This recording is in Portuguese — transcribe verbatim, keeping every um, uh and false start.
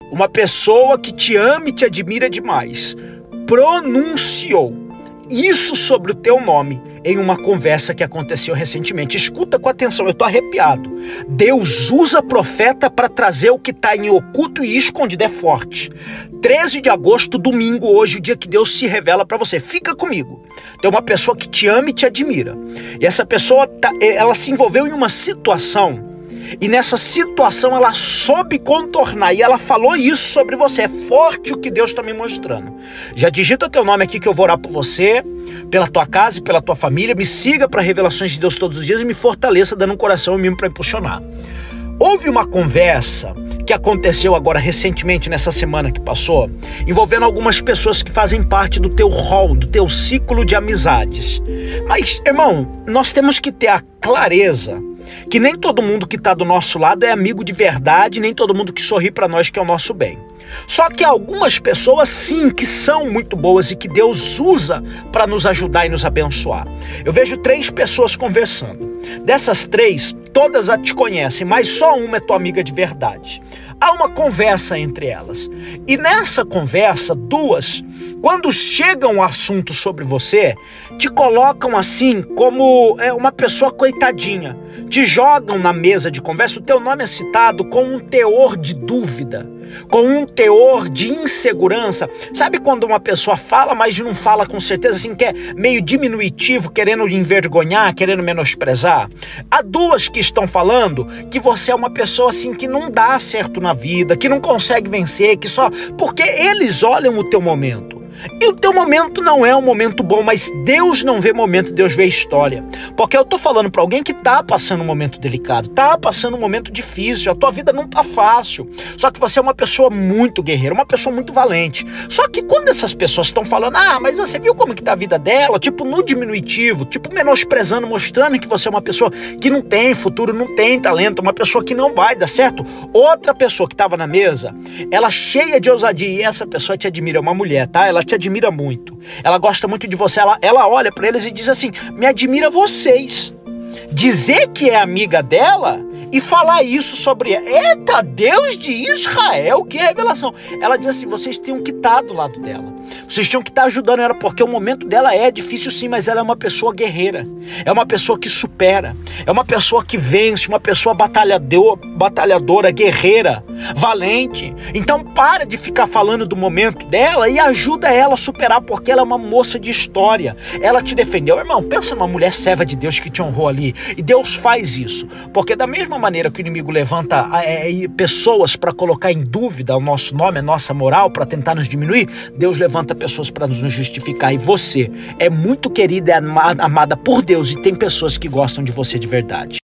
uma pessoa que te ama e te admira demais, pronunciou isso sobre o teu nome em uma conversa que aconteceu recentemente. Escuta com atenção, eu tô arrepiado. Deus usa profeta para trazer o que está em oculto e escondido. É forte. treze de agosto, domingo, hoje, o dia que Deus se revela para você. Fica comigo. Tem uma pessoa que te ama e te admira. E essa pessoa, tá, ela se envolveu em uma situação, e nessa situação ela soube contornar, e ela falou isso sobre você. É forte o que Deus está me mostrando. Já digita teu nome aqui que eu vou orar por você, pela tua casa e pela tua família. Me siga para revelações de Deus todos os dias e me fortaleça dando um coração e mimo para impulsionar. Houve uma conversa que aconteceu agora recentemente, nessa semana que passou, envolvendo algumas pessoas que fazem parte do teu hall, do teu ciclo de amizades. Mas, irmão, nós temos que ter a clareza que nem todo mundo que está do nosso lado é amigo de verdade, nem todo mundo que sorri para nós que é o nosso bem. Só que algumas pessoas sim, que são muito boas e que Deus usa para nos ajudar e nos abençoar. Eu vejo três pessoas conversando. Dessas três, todas já te conhecem, mas só uma é tua amiga de verdade. Há uma conversa entre elas. E nessa conversa, duas, quando chegam um assunto sobre você, te colocam assim como é, uma pessoa coitadinha. Te jogam na mesa de conversa, o teu nome é citado com um teor de dúvida, com um teor de insegurança. Sabe quando uma pessoa fala, mas não fala com certeza, assim, que é meio diminutivo, querendo envergonhar, querendo menosprezar? Há duas que estão falando que você é uma pessoa assim que não dá certo na vida, que não consegue vencer, que só... porque eles olham o teu momento. E o teu momento não é um momento bom, mas Deus não vê momento, Deus vê história. Porque eu tô falando para alguém que tá passando um momento delicado, tá passando um momento difícil, a tua vida não tá fácil. Só que você é uma pessoa muito guerreira, uma pessoa muito valente. Só que quando essas pessoas estão falando, ah, mas você viu como que tá a vida dela? Tipo no diminutivo, tipo menosprezando, mostrando que você é uma pessoa que não tem futuro, não tem talento, uma pessoa que não vai dar certo. Outra pessoa que tava na mesa, ela cheia de ousadia, e essa pessoa te admira, é uma mulher, tá? Ela te admira muito, ela gosta muito de você, ela, ela olha para eles e diz assim, me admira vocês. Dizer que é amiga dela e falar isso sobre ela, eita Deus de Israel, que revelação. Ela diz assim, vocês tinham que estar do lado dela, vocês tinham que estar ajudando ela, porque o momento dela é difícil sim, mas ela é uma pessoa guerreira, é uma pessoa que supera, é uma pessoa que vence, uma pessoa batalhador, batalhadora, guerreira, valente. Então para de ficar falando do momento dela e ajuda ela a superar, porque ela é uma moça de história, ela te defendeu. Irmão, pensa numa mulher serva de Deus que te honrou ali, e Deus faz isso, porque da mesma maneira que o inimigo levanta é, pessoas para colocar em dúvida o nosso nome, a nossa moral, para tentar nos diminuir, Deus levanta pessoas para nos justificar. E você é muito querida, é amada por Deus, e tem pessoas que gostam de você de verdade.